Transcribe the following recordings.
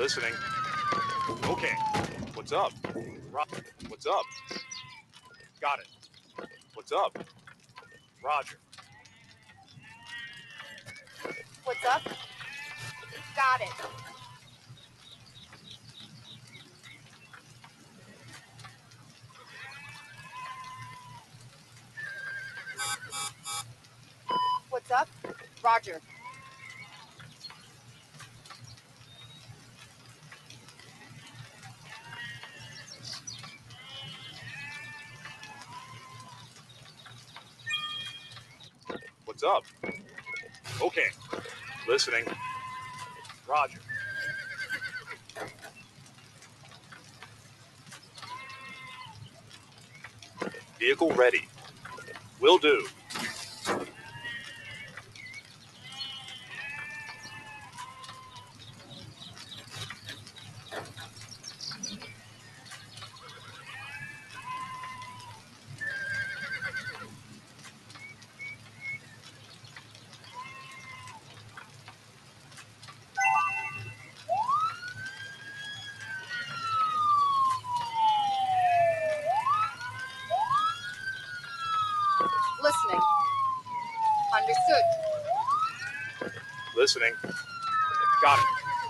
Listening. Okay. What's up? What's up? Got it. What's up? Roger. What's up? Got it. What's up? Roger. What's up? Okay. Listening. Roger. Vehicle ready. Will do. Listening. Understood. Listening. Got it.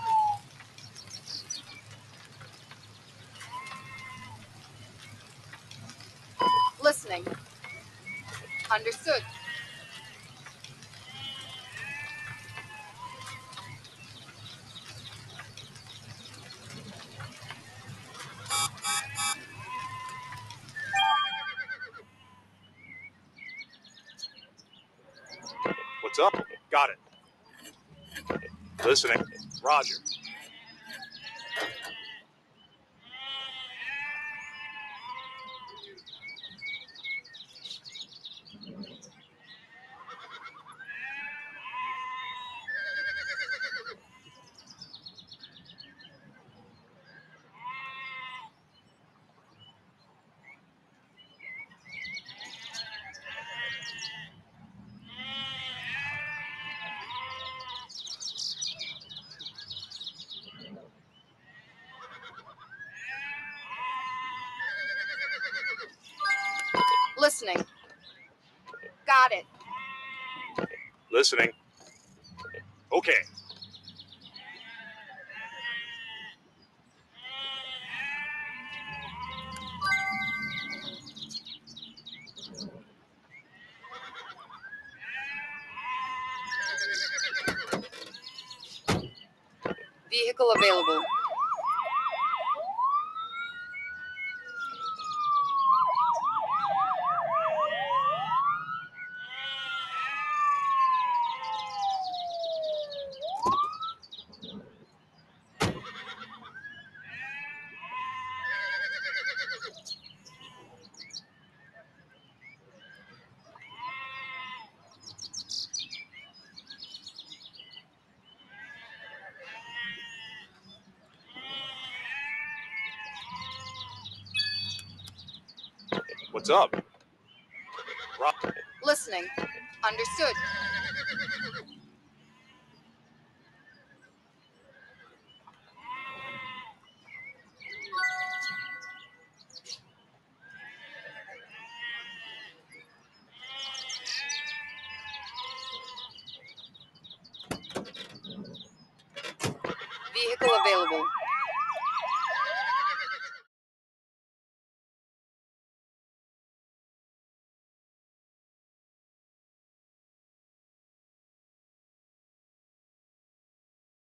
Listening. Understood. What's up? Got it. Listening. Roger. Listening. Got it. Listening. Okay. Vehicle available. What's up? Listening. Understood. Vehicle available.